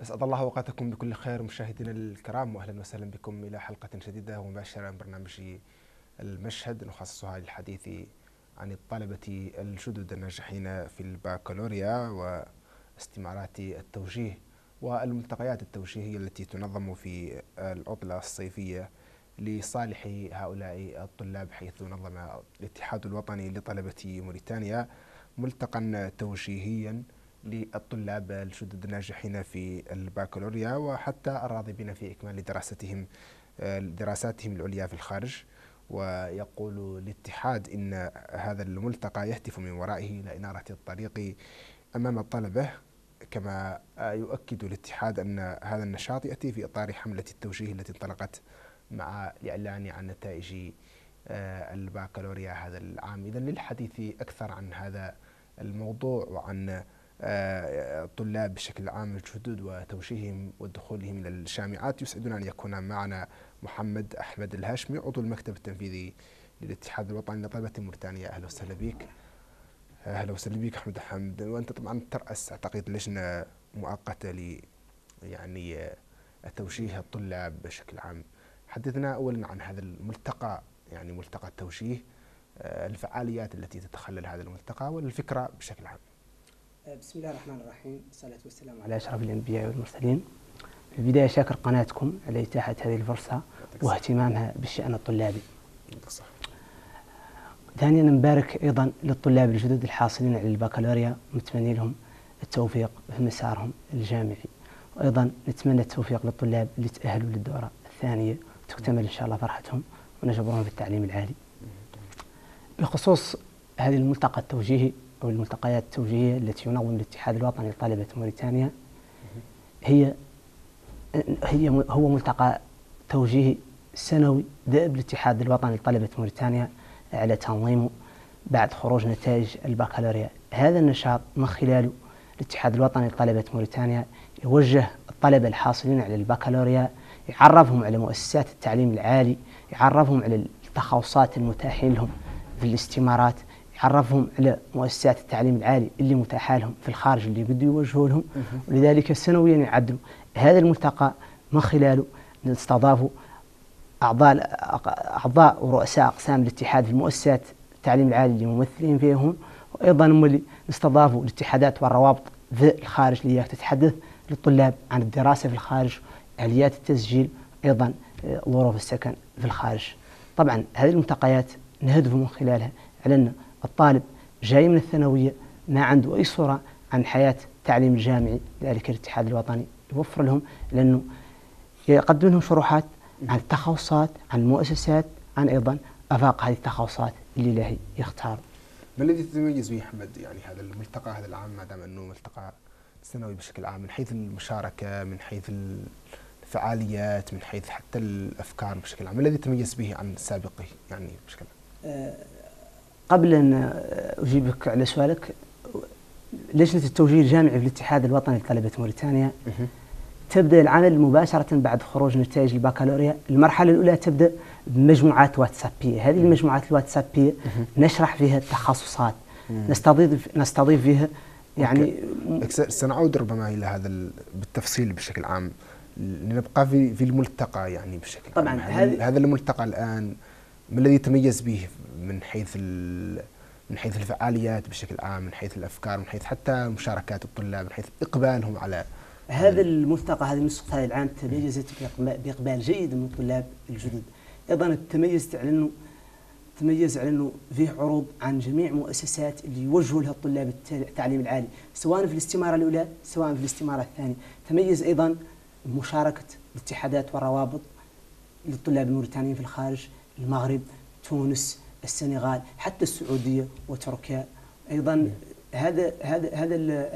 أسعد الله أوقاتكم بكل خير مشاهدينا الكرام، وأهلا وسهلا بكم إلى حلقة جديدة ومباشرة من برنامج المشهد، نخصصها للحديث عن الطلبة الجدد الناجحين في البكالوريا واستمارات التوجيه والملتقيات التوجيهية التي تنظم في العطلة الصيفية لصالح هؤلاء الطلاب، حيث نظم الاتحاد الوطني لطلبة موريتانيا ملتقى توجيهيا للطلاب الجدد الناجحين في البكالوريا وحتى الراغبين في إكمال دراساتهم العليا في الخارج. ويقول الاتحاد إن هذا الملتقى يهدف من ورائه إلى إنارة الطريق أمام الطلبة، كما يؤكد الاتحاد أن هذا النشاط يأتي في إطار حملة التوجيه التي انطلقت مع الإعلان عن نتائج البكالوريا هذا العام. إذن للحديث أكثر عن هذا الموضوع وعن الطلاب بشكل عام الجدد وتوجيههم ودخولهم إلى الجامعات، يسعدنا أن يكون معنا محمد أحمد الهاشمي، عضو المكتب التنفيذي للاتحاد الوطني لطلبة موريتانيا. أهلا وسهلا بك. أهلا وسهلا بك أحمد حمد، وأنت طبعا ترأس أعتقد لجنة مؤقتة ل توجيه الطلاب بشكل عام. حدثنا أولا عن هذا الملتقى، يعني ملتقى التوجيه، الفعاليات التي تتخلل هذا الملتقى والفكرة بشكل عام. بسم الله الرحمن الرحيم، والصلاة والسلام على أشرف الأنبياء والمرسلين. في البداية شاكر قناتكم على إتاحة هذه الفرصة واهتمامها بالشأن الطلابي. ثانيا نبارك أيضا للطلاب الجدد الحاصلين على البكالوريا، ونتمنى لهم التوفيق في مسارهم الجامعي، وأيضا نتمنى التوفيق للطلاب اللي تأهلوا للدورة الثانية، تكتمل إن شاء الله فرحتهم ونجبرهم في التعليم العالي. بخصوص هذه الملتقى التوجيهي أو الملتقيات التوجيهية التي ينظم الاتحاد الوطني لطلبة موريتانيا، هو ملتقى توجيهي سنوي دأب الاتحاد الوطني لطلبة موريتانيا على تنظيمه بعد خروج نتائج البكالوريا. هذا النشاط من خلاله الاتحاد الوطني لطلبة موريتانيا يوجه الطلبة الحاصلين على البكالوريا، يعرفهم على مؤسسات التعليم العالي، يعرفهم على التخصصات المتاحين لهم في الاستمارات، يعرفهم على مؤسسات التعليم العالي اللي متاحة لهم في الخارج اللي بده يوجهوا لهم. ولذلك سنويا يعدلوا هذا الملتقى، من خلاله نستضافوا أعضاء ورؤساء أقسام الاتحاد في المؤسسات التعليم العالي اللي ممثلين فيهم، وأيضا هم اللي نستضافوا الاتحادات والروابط في الخارج اللي تتحدث للطلاب عن الدراسة في الخارج، آليات التسجيل، أيضا ظروف السكن في الخارج. طبعا هذه الملتقيات نهدف من خلالها على أن الطالب جاي من الثانوية ما عنده أي صورة عن حياة التعليم الجامعي، ذلك الاتحاد الوطني يوفر لهم، لأنه يقدم لهم شروحات عن التخصصات، عن المؤسسات، عن أيضا أفاق هذه التخصصات اللي له يختار. ما الذي تتميز به أحمد يعني هذا الملتقى هذا العام، ما دام أنه ملتقى سنوي بشكل عام، من حيث المشاركة، من حيث الفعاليات، من حيث حتى الأفكار بشكل عام، ما الذي تميز به عن سابقه يعني بشكل عام؟ قبل أن أجيبك على سؤالك، لجنة التوجيه الجامعي في الاتحاد الوطني لطلبة موريتانيا تبدأ العمل مباشرة بعد خروج نتائج البكالوريا. المرحلة الأولى تبدأ بمجموعات واتسابية. هذه المجموعات الواتسابية نشرح فيها التخصصات، نستضيف فيها يعني سنعود ربما إلى هذا بالتفصيل بشكل عام، لنبقى في الملتقى يعني بشكل طبعا عام. هذا الملتقى الآن ما الذي تميز به من حيث الفعاليات بشكل عام، من حيث الأفكار، من حيث حتى مشاركات الطلاب، من حيث إقبالهم على هذا الملتقى؟ هذه النسخة هذه العام تميزت بإقبال جيد من الطلاب الجدد. أيضا تميز على أنه فيه عروض عن جميع مؤسسات اللي يوجهوا لها الطلاب التعليم العالي، سواء في الاستمارة الأولى سواء في الاستمارة الثانية. تميز أيضا بمشاركة الاتحادات والروابط للطلاب الموريتانيين في الخارج، المغرب، تونس، السنغال، حتى السعودية وتركيا. أيضا هذا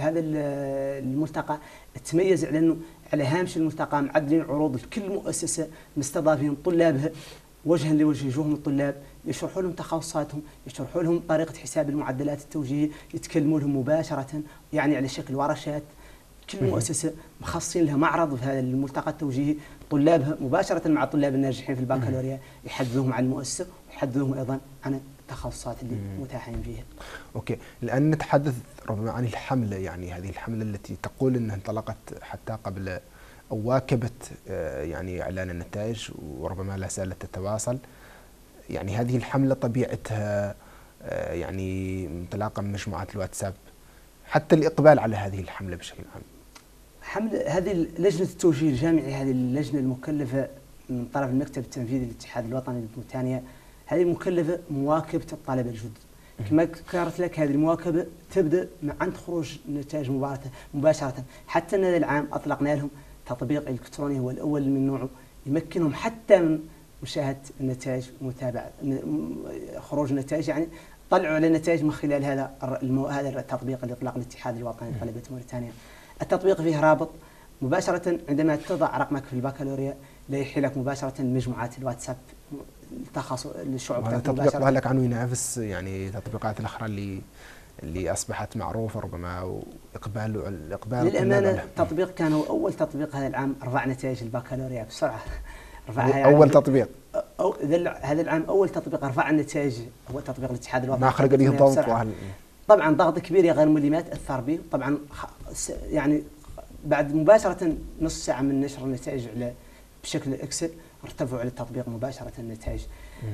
الملتقى تميز على أنه على هامش الملتقى معدلين عروض لكل مؤسسة مستضافين طلابها وجها لوجه، يجوهم الطلاب يشرحوا لهم تخصصاتهم، يشرحوا لهم طريقة حساب المعدلات التوجيهية، يتكلموا لهم مباشرة يعني على شكل ورشات. كل مؤسسة مخصصين لها معرض في هذا الملتقى التوجيهي، طلابها مباشرة مع الطلاب الناجحين في البكالوريا يحدثوهم عن المؤسسة ويحدثوهم أيضا عن التخصصات اللي متاحين فيها. اوكي، الان نتحدث ربما عن الحمله، يعني هذه الحمله التي تقول انها انطلقت حتى قبل او واكبت يعني اعلان النتائج وربما لا زالت تتواصل. يعني هذه الحمله طبيعتها يعني انطلاقا من مجموعات الواتساب، حتى الاقبال على هذه الحمله بشكل عام. هذه لجنه التوجيه الجامعي، هذه اللجنه المكلفه من طرف المكتب التنفيذي للاتحاد الوطني للموريتانيا، هذه المكلفه مواكبه الطلبه الجدد. كما ذكرت لك، هذه المواكبه تبدا عند خروج النتائج مباشره. حتى ان هذا العام اطلقنا لهم تطبيق الكتروني هو الاول من نوعه، يمكنهم حتى من مشاهده النتائج ومتابعه خروج النتائج، يعني طلعوا على النتائج من خلال هذا التطبيق اللي اطلق الاتحاد الوطني لطلبه موريتانيا. التطبيق فيه رابط مباشره عندما تضع رقمك في البكالوريا لا يحيل لك مباشره لمجموعات الواتساب التخصص للشعوب. هذا التطبيق ظهر لك عنه ينافس يعني التطبيقات الاخرى اللي اصبحت معروفه ربما، واقبال للامانه التطبيق كان هو اول تطبيق هذا العام رفع نتائج البكالوريا بسرعه. رفعها اول تطبيق هذا العام اول تطبيق رفع النتائج هو تطبيق الاتحاد الوطني. ما خلق ليه ضغط طبعا ضغط كبير يا غير مولي ما تاثر به. طبعا يعني بعد مباشره نص ساعه من نشر النتائج بشكل اكسل ارتفعوا على التطبيق مباشره النتائج.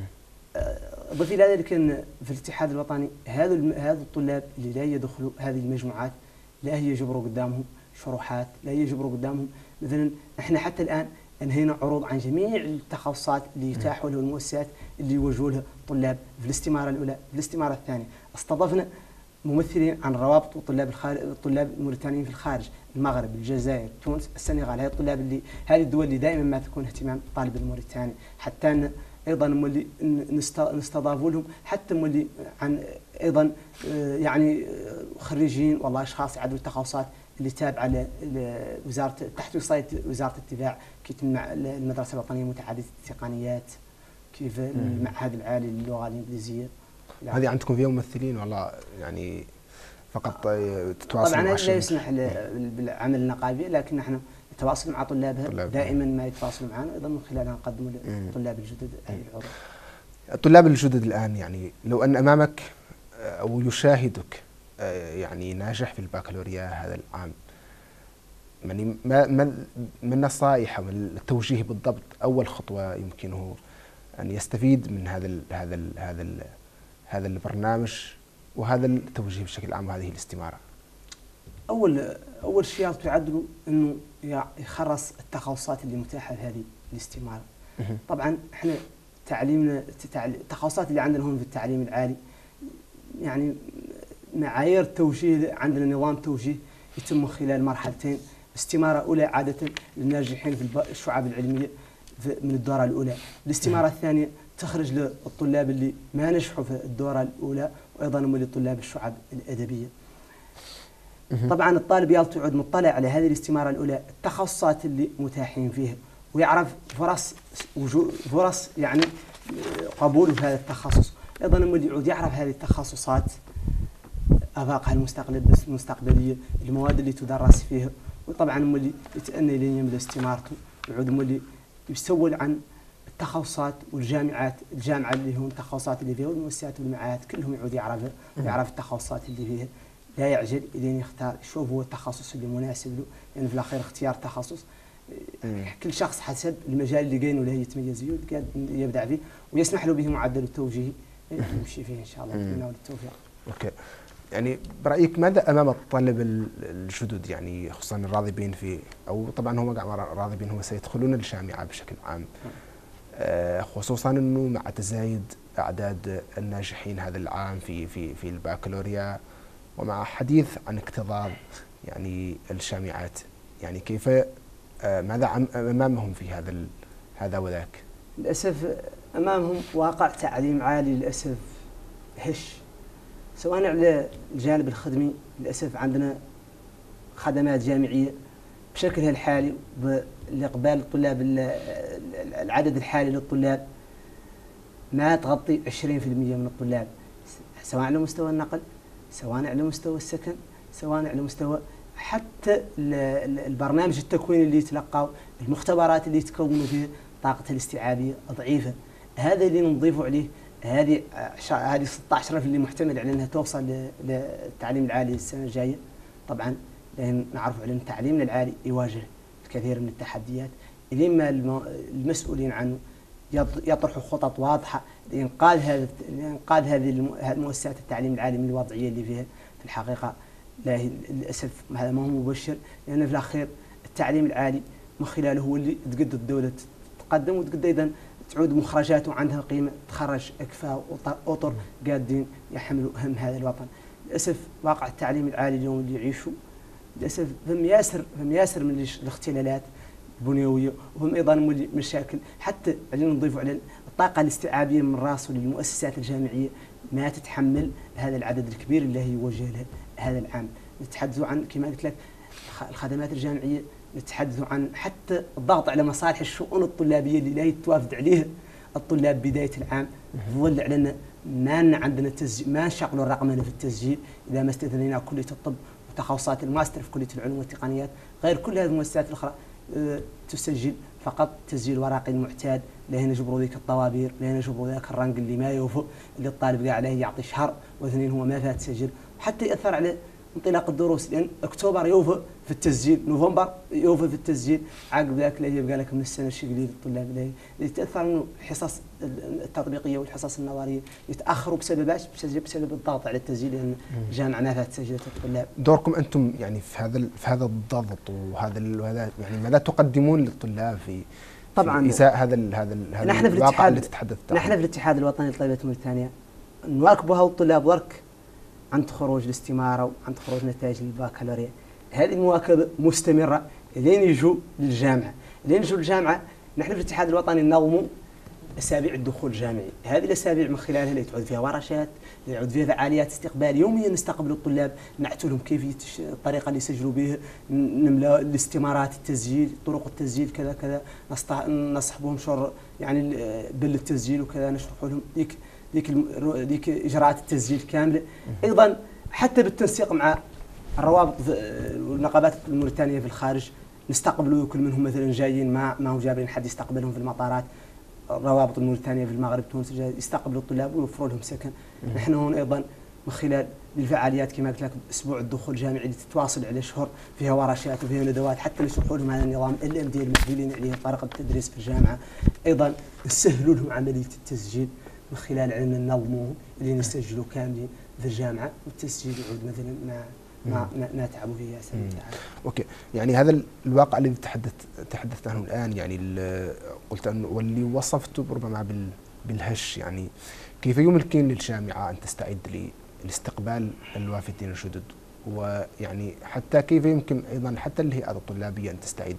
اضف الى ذلك ان في الاتحاد الوطني هذا الطلاب اللي لا يدخلوا هذه المجموعات لا يجبروا قدامهم شروحات، لا يجبروا قدامهم مثلا. احنا حتى الان انهينا عروض عن جميع التخصصات اللي يتاحوا له المؤسسات اللي يوجهوا لها طلاب في الاستماره الاولى. في الاستماره الثانيه استضفنا ممثلين عن روابط الطلاب الموريتانيين في الخارج، المغرب، الجزائر، تونس، السنغال. هذه الدول اللي دائما ما تكون اهتمام الطالب الموريتاني، حتى أن ايضا مولي نستضافوا لهم حتى مولي عن ايضا يعني خريجين والله اشخاص يعدوا التخصصات اللي تابعه لوزاره تحت وصايه وزاره الدفاع، كيف المدرسه الوطنيه متعدده التقنيات، كيف المعهد العالي للغه الانجليزيه. هذه عندكم فيها ممثلين والله يعني فقط تتواصلوا مع طبعا لا يسمح بالعمل النقابي، لكن نحن نتواصل مع طلابها دائما ما يتواصلوا معنا، ايضا من خلالها نقدم للطلاب الجدد هذه العروض. الطلاب الجدد الان يعني لو ان امامك او يشاهدك يعني ناجح في البكالوريا هذا العام، يعني ما النصائح او التوجيه بالضبط، اول خطوه يمكنه ان يستفيد من هذا البرنامج وهذا التوجيه بشكل عام وهذه الاستماره؟ اول شيء تعدلوا انه يخرص التخصصات اللي متاحه في هذه الاستماره. طبعا احنا تعليمنا التخصصات اللي عندنا هون في التعليم العالي، يعني معايير التوجيه عندنا نظام توجيه يتم من خلال مرحلتين. استماره اولى عاده للناجحين في الشعب العلميه من الدوره الاولى. الاستماره الثانيه تخرج للطلاب اللي ما نجحوا في الدوره الاولى، وايضا هم لطلاب الشعب الادبيه. طبعا الطالب يعود مطلع على هذه الاستماره الاولى التخصصات اللي متاحين فيها، ويعرف فرص يعني قبوله في هذا التخصص. ايضا هم اللي يعود يعرف هذه التخصصات افاقها المستقبليه، المواد اللي تدرس فيها، وطبعا هم اللي يتأنى لين يملى استمارته، يعود هم اللي يسول عن التخصصات والجامعه اللي هم التخصصات اللي فيها، والمؤسسات والمعاهد كلهم يعود يعرف التخصصات اللي فيها. لا يعجل الين يختار يشوف هو التخصص اللي مناسب له، لان يعني في الاخير اختيار تخصص كل شخص حسب المجال اللي جاينه له يتميز فيه يبدع فيه، ويسمح له به معدل التوجيهي يمشي فيه ان شاء الله. نتمنى له التوفيق. اوكي، يعني برايك ماذا امام الطلبه الجدد، يعني خصوصا الراغبين في، او طبعا هم راغبين هم سيدخلون الجامعه بشكل عام، خصوصا انه مع تزايد اعداد الناجحين هذا العام في البكالوريا، ومع حديث عن اكتظاظ يعني الجامعات، يعني كيف ماذا امامهم في هذا وذاك؟ للاسف امامهم واقع تعليم عالي للاسف هش، سواء على الجانب الخدمي. للاسف عندنا خدمات جامعيه بشكلها الحالي بالاقبال الطلاب، العدد الحالي للطلاب ما تغطي 20% من الطلاب، سواء على مستوى النقل، سواء على مستوى السكن، سواء على مستوى حتى البرنامج التكويني اللي يتلقوا، المختبرات اللي يتكونوا فيه طاقته الاستيعابيه ضعيفه. هذا اللي نضيف عليه هذه 16,000 اللي محتمل على انها توصل للتعليم العالي السنه الجايه. طبعا لان نعرف على ان التعليم العالي يواجه الكثير من التحديات، لما المسؤولين عنه يطرحوا خطط واضحه لانقاذ هذه المؤسسات التعليم العالي من الوضعيه اللي فيها. في الحقيقه للاسف هذا ما هو مبشر، لان في الاخير التعليم العالي من خلاله هو اللي تقد الدوله تقدم، وتقد ايضا تعود مخرجاته عندها قيمه، تخرج اكفاء واطر قادين يحملوا هم هذا الوطن. للاسف واقع التعليم العالي اليوم اللي يعيشوا للاسف فهم ياسر من الاختلالات البنيويه، وهم ايضا مشاكل. حتى علينا نضيفوا على الطاقه الاستيعابيه من راسه للمؤسسات الجامعيه ما تتحمل هذا العدد الكبير اللي هي يوجه له هذا العام. نتحدث عن كما قلت لك الخدمات الجامعيه، نتحدث عن حتى الضغط على مصالح الشؤون الطلابيه اللي لا يتوافد عليها الطلاب بدايه العام. ظل علينا ما عندنا تسجيل، ما نشغلوا الرقمنه في التسجيل اذا ما استثنينا كليه الطب وتخصصات الماستر في كليه العلوم والتقنيات. غير كل هذه المؤسسات الاخرى تسجل فقط تسجيل ورقي المعتاد، لا يجبروا ذيك الطوابير، لا يجبروا ذاك الرنق اللي ما يوفى، اللي الطالب قاعد عليه يعطي شهر واثنين هو ما فات سجل، حتى ياثر على انطلاق الدروس. لان اكتوبر يوفى في التسجيل، نوفمبر يوفى في التسجيل، عقب ذاك لا يبقى لك من السنه الشيء قليل للطلاب اللي تاثر انه الحصص التطبيقيه والحصص النظريه يتاخروا بسبب الضغط على التسجيل، لان الجامعه ما فات تسجيلات الطلاب. دوركم انتم يعني في هذا الضغط وهذا يعني ماذا تقدمون للطلاب في طبعا ازاء هذا الواقع اللي تتحدث عنه؟ نحن في الاتحاد الوطني لطلبه موريتانيا نواكبوا هؤلاء الطلاب ورك عند خروج الاستماره وعند خروج نتائج البكالوريا. هذه المواكبه مستمره لين يجوا للجامعه. نحن في الاتحاد الوطني ننظموا اسابيع الدخول الجامعي. هذه الاسابيع من خلالها اللي تعود فيها ورشات، اللي يعود فيها فعاليات استقبال يوميا، نستقبل الطلاب، نعتوا لهم كيفيه الطريقه اللي يسجلوا بها، نملا الاستمارات التسجيل، طرق التسجيل كذا كذا، نصحبهم شر يعني بل التسجيل وكذا، نشرحوا لهم ذيك اجراءات التسجيل كامله. ايضا حتى بالتنسيق مع الروابط والنقابات الموريتانيه في الخارج، نستقبلوا كل منهم مثلا جايين ما هو جابرين حد يستقبلهم في المطارات. الروابط الموريتانيه في المغرب تونس يستقبلوا الطلاب ويوفروا لهم سكن. نحن هون ايضا من خلال الفعاليات كما قلت لك اسبوع الدخول الجامعي اللي تتواصل على شهور، فيها ورشات وفيها ندوات حتى نشرحوا لهم هذا النظام ال MD المسؤولين عليه طريقه التدريس في الجامعه. ايضا نسهلوا لهم عمليه التسجيل من خلال علمنا ننظموهم اللي نسجلوا كاملين في الجامعه، والتسجيل يعود مثلا ما تعبوا فيه يا سيدي. اوكي، يعني هذا الواقع الذي تحدثت عنه الان، يعني قلت انه واللي وصفته ربما بالهش، يعني كيف يمكن للجامعه ان تستعد لاستقبال الوافدين الجدد، ويعني حتى كيف يمكن ايضا حتى الهيئات الطلابيه ان تستعد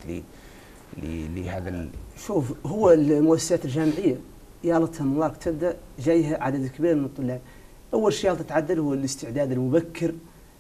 لهذا شوف، هو المؤسسات الجامعيه يالتها من تبدا جايها عدد كبير من الطلاب. اول شيء تتعدل هو الاستعداد المبكر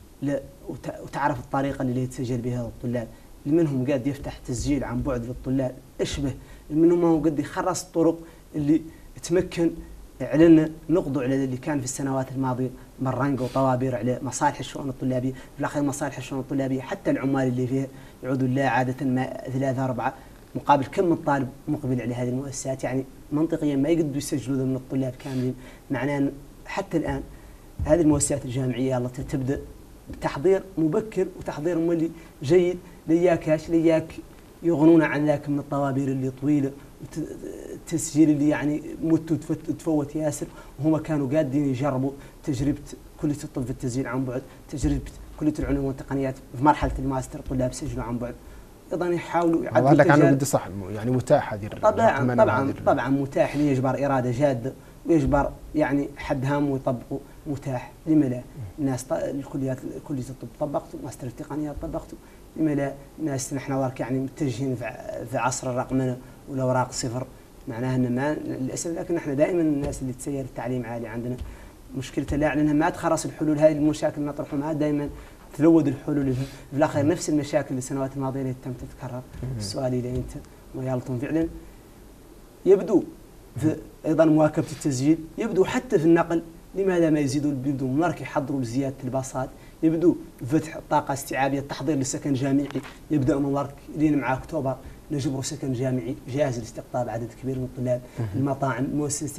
وتعرف الطريقه اللي يتسجل بها الطلاب. منهم قاعد يفتح تسجيل عن بعد للطلاب اشبه، منهم هو قد يخرص الطرق اللي تمكن علينا نقضوا على اللي كان في السنوات الماضيه من رنق وطوابير على مصالح الشؤون الطلابيه. في الاخير مصالح الشؤون الطلابيه حتى العمال اللي فيها يعودوا لا عاده ما 3 4 مقابل كم من طالب مقبل على هذه المؤسسات، يعني منطقيا ما يقدروا يسجلوا من الطلاب كاملين. معناه حتى الان هذه المؤسسات الجامعيه التي تبدا بتحضير مبكر وتحضير مولي جيد، لياك يغنون عن ذاك من الطوابير اللي طويله والتسجيل اللي يعني مت تفوت ياسر، وهم كانوا قادين يجربوا تجربه كليه الطب في التسجيل عن بعد، تجربه كليه العلوم والتقنيات في مرحله الماستر طلاب سجلوا عن بعد. ايضا يحاولوا يعدلوا لك عنه بدي صح، يعني متاح هذه طبعا متاح، اللي يجبر اراده جاده ويجبر يعني حد هام ويطبقوا متاح. لما لا؟ الناس الكليات كليه الطب طبقته، ماستر التقنيات طبقته، لما لا؟ الناس نحن ورك يعني متجهين في عصر الرقمنه والاوراق صفر، معناها ان ما للاسف. لكن نحن دائما الناس اللي تسير التعليم عالي عندنا مشكلتها لا انها ما تخرص الحلول. هذه المشاكل اللي نطرحها دائما تلود الحلول في الاخير نفس المشاكل السنوات الماضيه اللي تم تتكرر. السؤال الى انت ويالطون فعلا يبدو في ايضا مواكبه التسجيل، يبدو حتى في النقل. لماذا ما يزيدوا يبدوا مارك يحضروا لزياده الباصات، يبدو فتح الطاقه الاستيعابيه، التحضير للسكن الجامعي يبدا من مارك لين مع اكتوبر نجبروا سكن جامعي جاهز لاستقطاب عدد كبير من الطلاب. المطاعم، المؤسسات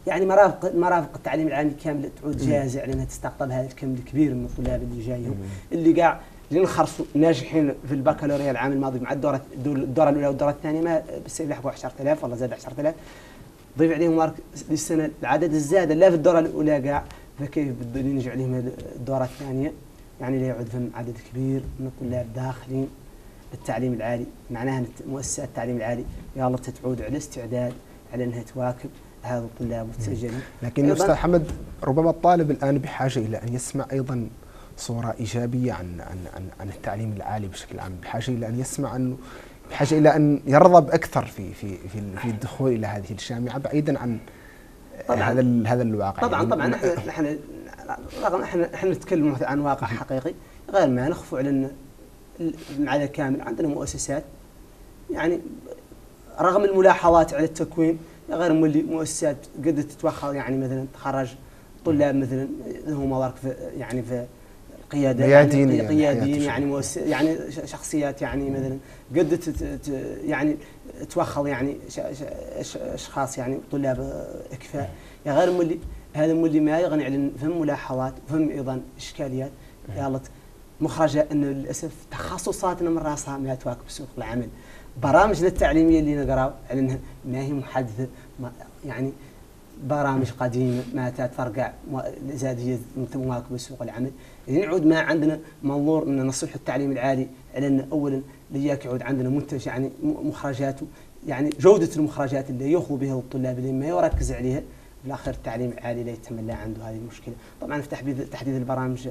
يعني مرافق التعليم العالي كامله تعود جاهزه على انها تستقطب هذا الكم الكبير من الطلاب اللي جايهم، اللي كاع اللي نخرصوا ناجحين في البكالوريا العام الماضي مع الدوره الاولى والدوره الثانيه ما بالسيف لحقوا 10000 ولا زاد 10000، ضيف عليهم مارك للسنه العدد الزائد لا في الدوره الاولى كاع، فكيف بده نرجع عليهم الدوره الثانيه؟ يعني لا يعود فهم عدد كبير من الطلاب داخلين التعليم العالي، معناها مؤسسات التعليم العالي يلا تتعود على استعداد على انها تواكب هذا الطلاب وتسجل. لكن يا استاذ حمد ربما الطالب الان بحاجه الى ان يسمع ايضا صوره ايجابيه عن التعليم العالي بشكل عام، بحاجه الى ان يسمع انه بحاجه الى ان يرغب اكثر في الدخول الى هذه الجامعه بعيدا عن هذا الواقع. طبعا نحن رغم احنا نتكلم عن واقع حقيقي غير ما نخفوا على ان على كامل عندنا مؤسسات يعني رغم الملاحظات على التكوين غير مؤسسات قد تتوخى، يعني مثلا تخرج طلاب مثلا لهم مواقف يعني في القياده قياديين يعني شخصيات يعني مثلا قد يعني توخى يعني اشخاص يعني طلاب اكفاء، يعني غير مولي هذا مولي ما يغني عن فهم ملاحظات وفهم ايضا اشكاليات يلا مخرجه انه للاسف تخصصاتنا من راسها ما تواكب سوق العمل. برامجنا التعليميه اللي نقراو على انها ما هي محدثه، يعني برامج قديمه ما تتفرقع زاد هي مواكبه سوق العمل. يعني نعود ما عندنا منظور ان نصلح التعليم العالي على ان اولا لياك يعود عندنا منتج يعني مخرجاته يعني جوده المخرجات اللي ياخذ بها الطلاب اللي ما يركز عليها في الاخير التعليم العالي لا يتملى عنده هذه المشكله. طبعا في تحديث البرامج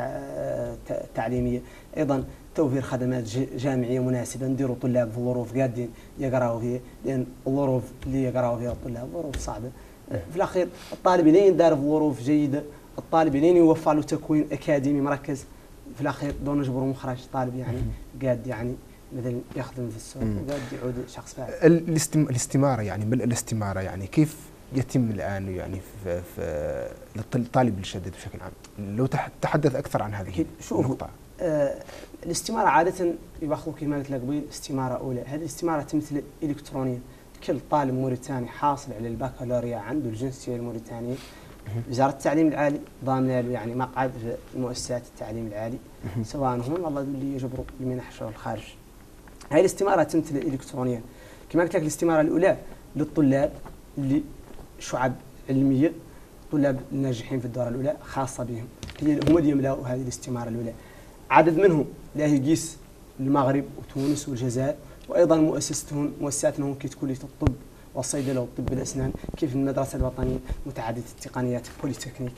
التعليميه ايضا توفير خدمات جامعيه مناسبه، نديروا طلاب في ظروف قادين يقراوا فيها، لان الظروف اللي يقراوا فيها الطلاب ظروف صعبه. في الاخير الطالب لين يدار في ظروف جيده، الطالب لين يوفر له تكوين اكاديمي مركز، في الاخير دون نجبروا مخرج طالب يعني قاد يعني مثلا يخدم في السوق وقاد يعود شخص فاعل. الاستماره يعني ملء الاستماره يعني كيف يتم الان يعني في للطالب الجديد بشكل عام؟ لو تحدث اكثر عن هذه النقطه. الاستماره عاده ياخذوا كما قلت لك قبل استماره اولى، هذه الاستماره تمثل الكترونيا، كل طالب موريتاني حاصل على البكالوريا عنده الجنسيه الموريتانيه، وزاره التعليم العالي ضامنه له يعني مقعد في مؤسسات التعليم العالي سواء هم والله اللي يجبروا المنح شغل الخارج. هذه الاستماره تمثل الكترونيا، كما قلت لك الاستماره الاولى للطلاب اللي شعب علميه، طلاب الناجحين في الدوره الاولى خاصه بهم، هم اللي يملأوا هذه الاستماره الاولى. عدد منهم لا يقيس المغرب وتونس والجزائر، وايضا مؤسساتنا كليه الطب والصيدله والطب الاسنان كيف المدرسه الوطنيه متعدده التقنيات بوليتكنيك.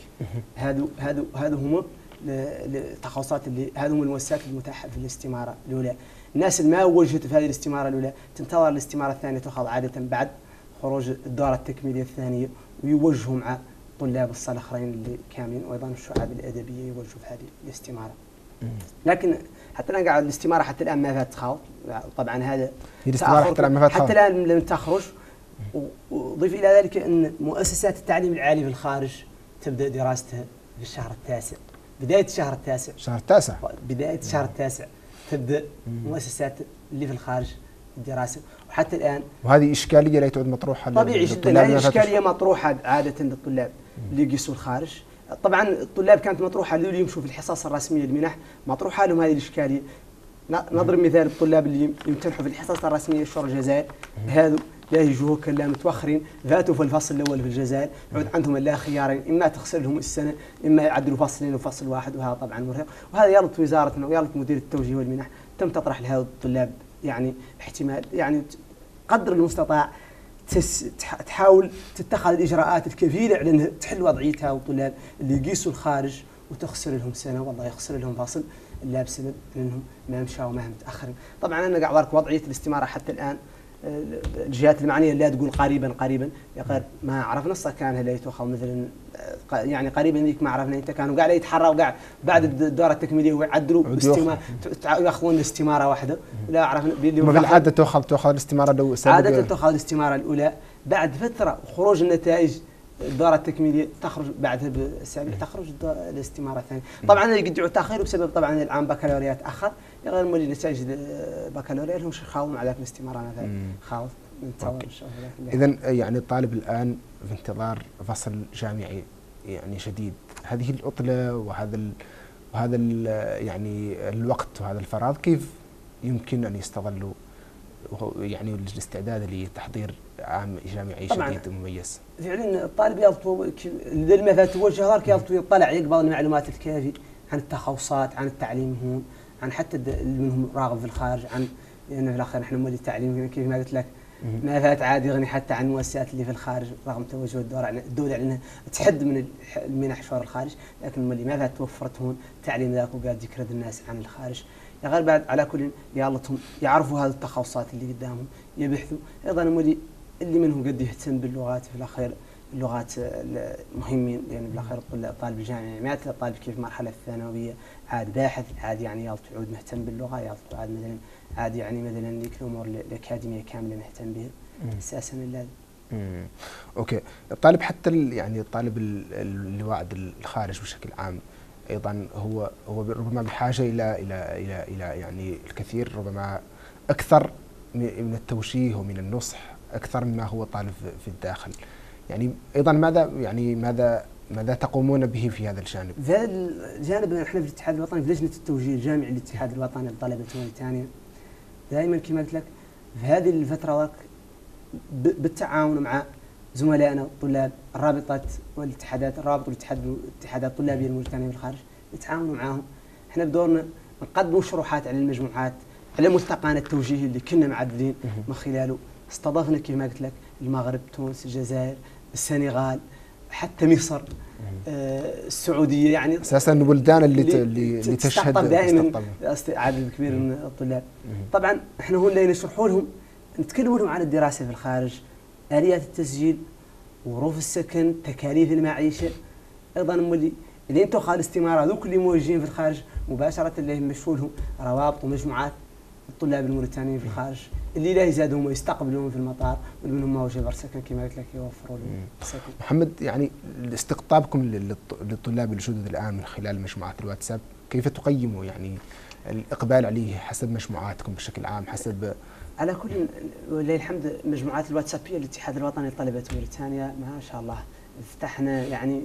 هذو هم التخصصات اللي هذو هم المؤسسات المتاحه في الاستماره الاولى. الناس اللي ما وجهت في هذه الاستماره الاولى تنتظر الاستماره الثانيه تؤخذ عاده بعد خروج الدوره التكميليه الثانيه، ويوجهوا مع طلاب الصف الاخرين اللي كاملين، وايضا الشعاب الادبيه يوجهوا في هذه الاستماره. لكن حتى الان قاعد الاستماره حتى الان ما فيها تخاوط، طبعا هذا الاستماره حتى الان ما فيها حتى الان لم تخرج. وضيف الى ذلك ان مؤسسات التعليم العالي في الخارج تبدا دراستها في الشهر التاسع، بدايه الشهر التاسع. بدايه الشهر التاسع تبدا مؤسسات اللي في الخارج الدراسه، وحتى الان وهذه اشكاليه لا تعد مطروحه طبيعي جدا. هذه اشكاليه مطروحه عاده للطلاب اللي يقيسوا الخارج. طبعا الطلاب كانت مطروحه اللي يمشوا في الحصص الرسميه المنح مطروحه لهم هذه الاشكاليه. نضرب مثال الطلاب اللي يمتنحوا في الحصص الرسميه شهر الجزائر، هذو لا يجوا كلا متوخرين فاتوا في الفصل الاول في الجزائر، يعود عندهم لا خيارين، اما تخسر لهم السنه اما يعدلوا فصلين وفصل واحد، وهذا طبعا مرهق. وهذا يلط وزارتنا ويلط مدير التوجيه والمنح تم تطرح لهذا الطلاب يعني احتمال يعني قدر المستطاع تحاول تتخذ الاجراءات الكفيله على انها تحل وضعيه هؤلاء الطلاب اللي يقيسوا الخارج وتخسر لهم سنه والله يخسر لهم فصل لا بسبب انهم ما مشاوا ما متاخرين. طبعا انا قاعد اوريك وضعيه الاستماره حتى الان. الجهات المعنيه لا تقول قريبا يا غير ما عرفنا نصها كان لا يتوخى مثلا يعني قريبا ذيك ما عرفنا انت كانوا قاعد يتحروا قاعد بعد الدوره التكميليه ويعدلوا استماره ياخذون استماره واحده ولا عرفنا بالعاده تاخذ الاستماره عاده تاخذ الاستماره الاولى بعد فتره خروج النتائج الدوره التكميليه تخرج بعدها باسابيع تخرج الاستماره الثانيه. طبعا يقدعوا التاخير بسبب طبعا العام بكالوريا تاخر غير مولي نتائج البكالوريا لهم خاوم على الاستماره مثلا خاوف ننتظر نشوف. إذا يعني الطالب الآن في انتظار فصل جامعي يعني شديد. هذه العطلة وهذا يعني الوقت وهذا الفراغ كيف يمكن أن يستغلوا يعني الاستعداد لتحضير عام جامعي شديد ومميز؟ فعلا الطالب يطلب لما فات وجه ظهر يطلب يطلع يقبل المعلومات الكافية عن التخصصات، عن التعليم هون، عن حتى منهم راغب في الخارج، عن لأنه في الأخير نحن مولي التعليم كيف ما قلت لك ما فات عادي يغني حتى عن المؤسسات اللي في الخارج رغم توجه الدولة على أنها تحد من المنح شوار الخارج، لكن اللي ما فات توفرت هون تعليم ذاك وقاعد يكرد الناس عن الخارج. يا غير بعد على كل يالتهم يعرفوا هذه التخصصات اللي قدامهم يبحثوا. أيضا اللي منهم قد يهتم باللغات في الأخير اللغات مهمين، لأن يعني بالأخير الطالب الجامعي ما الطالب كيف المرحلة الثانوية عاد باحث عاد يعني يعود مهتم باللغة، يعود مثلا عاد يعني مثلا ذيك الأمور الأكاديمية كاملة مهتم بها أساسا اللازم. اوكي. الطالب حتى يعني الطالب اللي واعد الخارج بشكل عام ايضا هو ربما بحاجه الى يعني الكثير، ربما اكثر من التوجيه ومن النصح اكثر مما هو طالب في الداخل. يعني ايضا ماذا تقومون به في هذا الجانب؟ في هذا الجانب احنا في الاتحاد الوطني في لجنه التوجيه الجامعي للاتحاد الوطني لطلبه موريتانيا دائما كما قلت لك في هذه الفتره بالتعاون مع زملائنا الطلاب الرابطات والاتحادات الاتحادات الطلابيه الموريتانيه في الخارج نتعاونوا معهم. احنا بدورنا نقدموا شروحات على المجموعات على ملتقانا التوجيهي اللي كنا معدلين من خلاله استضفنا كما قلت لك المغرب، تونس، الجزائر، السنغال، حتى مصر، السعوديه، يعني اساسا البلدان اللي تشهد دائما عدد كبير من الطلاب. طبعا احنا هون اللي نشرحوا لهم نتكلموا لهم عن الدراسه في الخارج، اليات التسجيل، ظروف السكن، تكاليف المعيشه. ايضا اللي انتم خالص استماره هذوك اللي موجهين في الخارج مباشره اللي يمشوا لهم روابط ومجموعات الطلاب الموريتانيين في الخارج اللي لا يزادهم ويستقبلون في المطار، ومنهم ما وجه سكن كما قلت لك يوفروا لهم سكن. محمد، يعني استقطابكم للطلاب الجدد الان من خلال مجموعات الواتساب كيف تقيموا يعني الاقبال عليه حسب مجموعاتكم بشكل عام؟ حسب على كل ولله الحمد مجموعات الواتسابيه للاتحاد الوطني لطلبه موريتانيا ما شاء الله فتحنا يعني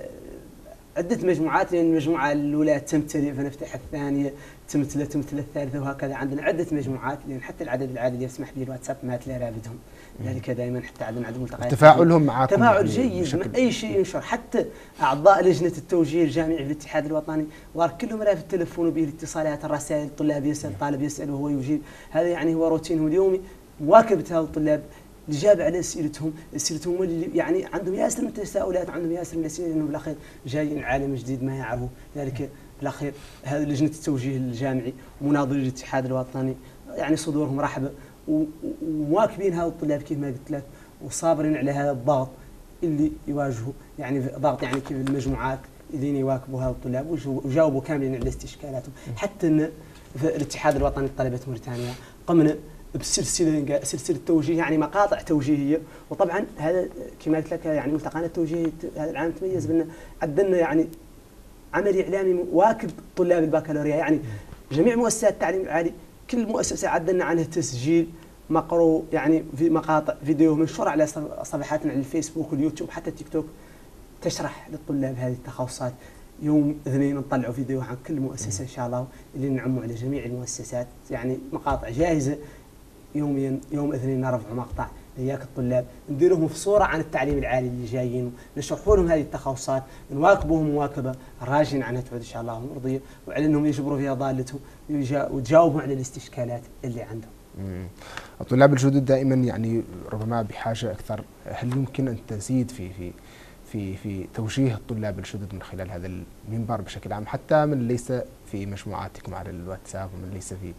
عدة مجموعات، لأن المجموعة الأولى تمتلئ فنفتح الثانية تمتلئ الثالثة وهكذا. عندنا عدة مجموعات لأن حتى العدد العادي اللي يسمح به الواتساب ما تلاقي رابدهم، لذلك دائما حتى عدد ملتقيات تفاعلهم معكم تفاعل جيد من أي شيء ينشر. حتى أعضاء لجنة التوجيه الجامعي في الاتحاد الوطني كلهم لا في التلفون وبه الاتصالات الرسائل، الطلاب يسأل، طالب يسأل وهو يجيب. هذا يعني هو روتينه اليومي، مواكبة هؤلاء الطلاب، الإجابة على أسئلتهم اللي يعني عندهم ياسر من التساؤلات، عندهم ياسر من الأسئلة، لأنه بالأخير جايين عالم جديد ما يعرفوا. ذلك بالأخير هذه لجنة التوجيه الجامعي ومناظري الاتحاد الوطني يعني صدورهم رحبة ومواكبين هؤلاء الطلاب كيف ما قلت لك، وصابرين على هذا الضغط اللي يواجهوا، يعني ضغط يعني كيف المجموعات اللي يواكبوا هؤلاء الطلاب وجاوبوا كاملين على استشكالاتهم. حتى إن في الاتحاد الوطني لطلبة موريتانيا قمنا سلسلة توجيه، يعني مقاطع توجيهية. وطبعا هذا كما قلت لك يعني ملتقانا التوجيهي هذا العام تميز بأن عدلنا يعني عمل إعلامي مواكب طلاب البكالوريا، يعني جميع مؤسسات التعليم العالي كل مؤسسة عدلنا عنها تسجيل مقروء، يعني في مقاطع فيديو منشورة على صفحاتنا على الفيسبوك واليوتيوب حتى التيك توك تشرح للطلاب هذه التخصصات. يوم اثنين نطلعوا فيديو عن كل مؤسسة إن شاء الله اللي نعموا على جميع المؤسسات، يعني مقاطع جاهزة يوميا. يوم اثنين نرفع مقطع لياك الطلاب ندير لهم في صوره عن التعليم العالي اللي جايين، نشرحوا لهم هذه التخصصات، نواكبوهم مواكبه راجين عنها تعود ان شاء الله مرضيه، وعلى انهم يجبروا فيها ضالتهم وتجاوبوا على الاستشكالات اللي عندهم. الطلاب الجدد دائما يعني ربما بحاجه اكثر. هل يمكن ان تزيد في توجيه الطلاب الجدد من خلال هذا المنبر بشكل عام، حتى من ليس في مجموعاتكم على الواتساب ومن ليس في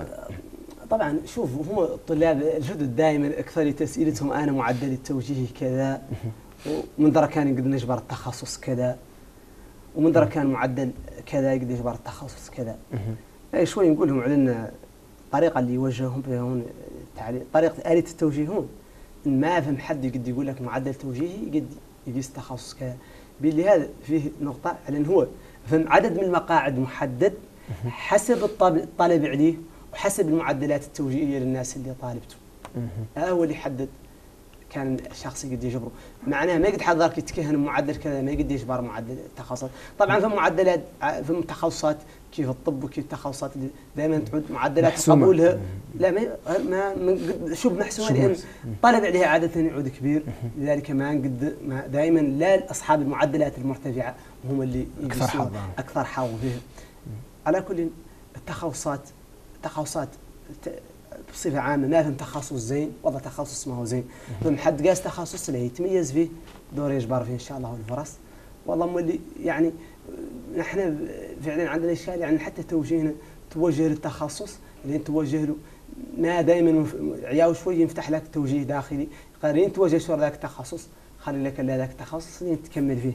طبعا شوف هم الطلاب الجدد دائما اكثر تسئلتهم انا معدل التوجيهي كذا، ومن درا كان يقدر نجبر التخصص كذا، ومن درا كان معدل كذا يقدر يجبر التخصص كذا. اي شوي نقول لهم على الطريقه اللي يوجههم بها هون طريقه آلية التوجيه هون ما فهم حد يقدر يقول لك معدل توجيهي يقدر يقيس تخصص كذا. باللي هذا فيه نقطه على انه هو فهم عدد من المقاعد محدد حسب الطالب عليه وحسب المعدلات التوجيهيه للناس اللي طالبته. هو اللي يحدد كان الشخص يقدر يجبره. معناها ما يقدر حد ذاك يتكهن معدل كذا ما يقدر يجبر معدل التخصصات. طبعا في معدلات في تخصصات كيف الطب وكيف التخصصات اللي دائما تعود معدلات قبولها لا ما شوف محسومه، لان الطلب عليها عاده يعود كبير، لذلك ما دائما لا اصحاب المعدلات المرتفعه هم اللي اكثر حظ فيها. على كل التخصصات بصفة عامة ما فهم تخصص زين ولا تخصص ما هو زين. فهم حد قاس تخصص اللي يتميز فيه دور يجبر فيه إن شاء الله الفرص. والله اللي يعني نحن فعلا عندنا إشكال، يعني حتى توجيهنا توجه للتخصص اللي توجه له ما دائما عياو شوي يفتح لك توجيه داخلي قارين توجه شو ذاك التخصص خلي لك ذاك التخصص اللي تكمل فيه.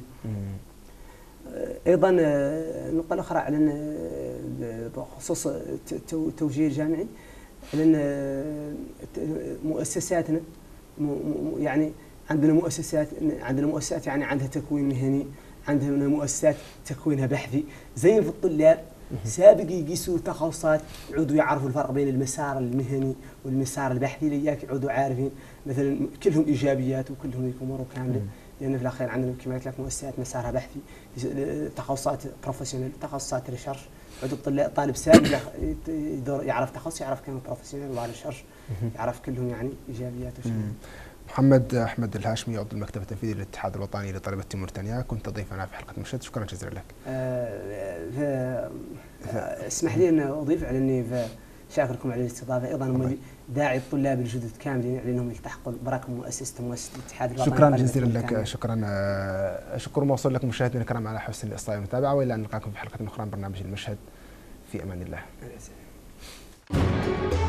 أيضا نقطة أخرى على بخصوص التوجيه الجامعي، لأن مؤسساتنا يعني عندنا مؤسسات يعني عندها تكوين مهني، عندنا مؤسسات تكوينها بحثي زين في الطلاب سابق يقيسوا تخصصات يعودوا يعرفوا الفرق بين المسار المهني والمسار البحثي اللي يعودوا عارفين مثلا كلهم ايجابيات وكلهم امور كامله، لان في الاخير عندنا كما قلت لك مؤسسات مسارها بحثي، تخصصات بروفيشنال، تخصصات ريسيرش، عندو طالب سابق يعرف تخصص يعرف كم بروفيشنال وعلى ريسيرش يعرف كلهم يعني ايجابيات وشيء. محمد أحمد الهاشمي عضو المكتب التنفيذي للاتحاد الوطني لطلبة موريتانيا، كنت ضيفنا في حلقة مشهد، شكرا جزيلا لك. اسمح لي أن أضيف على أني شاكركم على الاستضافة، أيضا داعي الطلاب الجدد كاملين على أنهم يلتحقوا براكم مؤسسة الاتحاد الوطني. شكرا جزيلا لك، شكر موصول لكم مشاهدينا الكرام على حسن الإصغاء والمتابعة، وإلى أن نلقاكم في حلقة أخرى من برنامج المشهد، في أمان الله.